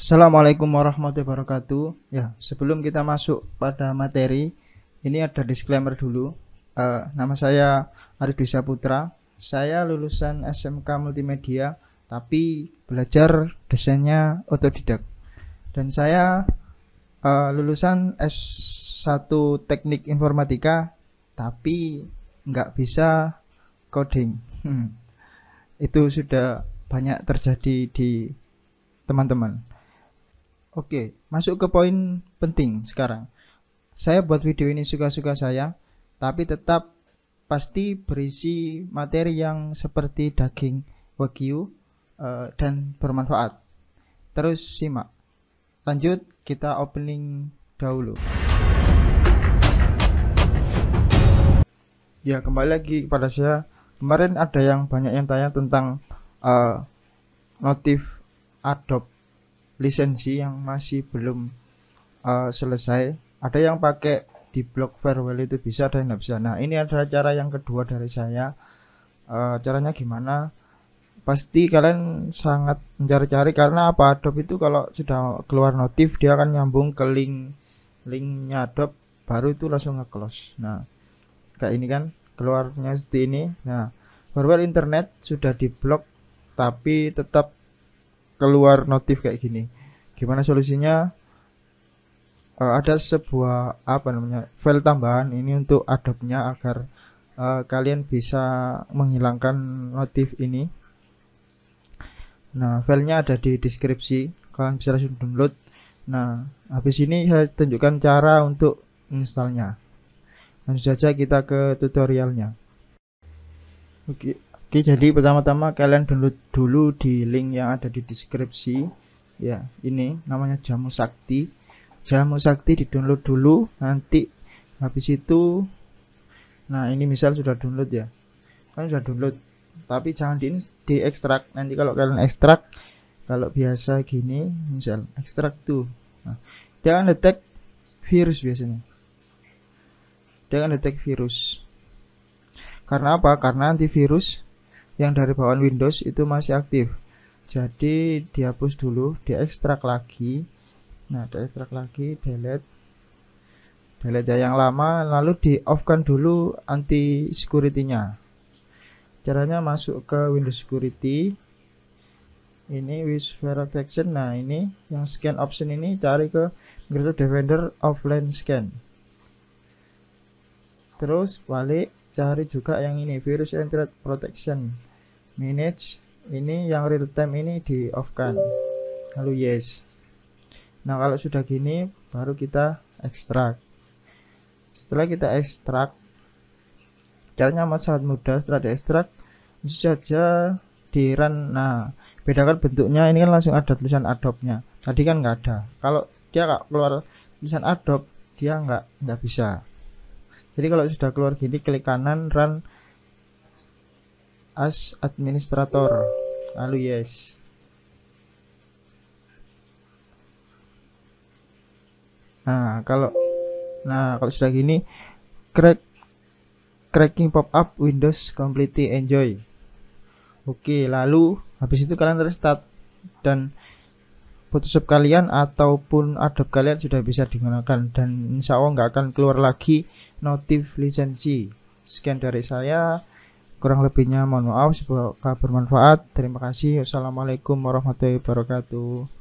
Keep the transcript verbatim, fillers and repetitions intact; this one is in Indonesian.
Assalamualaikum warahmatullahi wabarakatuh. Ya, sebelum kita masuk pada materi, ini ada disclaimer dulu. Eh, nama saya Arif Dwi Saputra. Saya lulusan S M K Multimedia, tapi belajar desainnya otodidak. Dan saya eh, lulusan S satu Teknik Informatika, tapi nggak bisa coding. Hmm, itu sudah banyak terjadi di teman-teman. Oke, masuk ke poin penting sekarang. Saya buat video ini suka-suka saya, tapi tetap pasti berisi materi yang seperti daging wagyu eh, dan bermanfaat. Terus simak. Lanjut, kita opening dahulu. Ya, kembali lagi kepada saya. Kemarin ada yang banyak yang tanya tentang eh, notif Adobe lisensi yang masih belum uh, selesai. Ada yang pakai di blok farewell itu bisa, ada yang nggak bisa. Nah, ini adalah cara yang kedua dari saya. Uh, caranya gimana? Pasti kalian sangat mencari-cari, karena apa? Adobe itu kalau sudah keluar notif, dia akan nyambung ke link linknya Adobe, baru itu langsung nge-close. Nah, kayak ini kan keluarnya seperti ini. Nah, farewell internet sudah diblok, tapi tetap keluar notif kayak gini. Gimana solusinya? Uh, ada sebuah apa namanya file tambahan ini untuk Adobe-nya agar uh, kalian bisa menghilangkan notif ini. Nah, filenya ada di deskripsi, kalian bisa langsung download. Nah, habis ini saya tunjukkan cara untuk installnya. Langsung saja kita ke tutorialnya. Oke. Oke, jadi pertama-tama kalian download dulu di link yang ada di deskripsi. Ya, ini namanya Jamu Sakti. Jamu Sakti di-download dulu, nanti habis itu, nah ini misal sudah download ya. Kalian sudah download, tapi jangan di diekstrak. Nanti kalau kalian ekstrak, kalau biasa gini, misal ekstrak tuh. Nah, dia akan detect virus biasanya. Dia akan detect virus. Karena apa? Karena antivirus yang dari bawaan Windows itu masih aktif, jadi dihapus dulu, diekstrak lagi. Nah, diekstrak lagi, delete delete yang lama, lalu di off kan dulu anti security-nya. Caranya masuk ke Windows Security, ini with protection. Nah, ini yang scan option ini cari ke Microsoft Defender offline scan, terus balik cari juga yang ini virus and threat protection manage, ini yang real time ini di off kan, lalu yes. Nah, kalau sudah gini baru kita ekstrak. Setelah kita ekstrak, caranya amat sangat mudah. Setelah diekstrak langsung saja di run. Nah, bedakan bentuknya, ini kan langsung ada tulisan Adobe nya, tadi kan nggak ada. Kalau dia nggak keluar tulisan Adobe, dia nggak nggak bisa. Jadi kalau sudah keluar gini, klik kanan run as administrator, lalu yes. Nah, kalau nah kalau sudah gini, crack cracking pop up Windows completely enjoy. Oke, lalu habis itu kalian restart dan Photoshop kalian ataupun Adobe kalian sudah bisa digunakan, dan insya Allah nggak akan keluar lagi notif lisensi. Sekian dari saya, kurang lebihnya mohon maaf. Semoga bermanfaat. Terima kasih. Wassalamualaikum warahmatullahi wabarakatuh.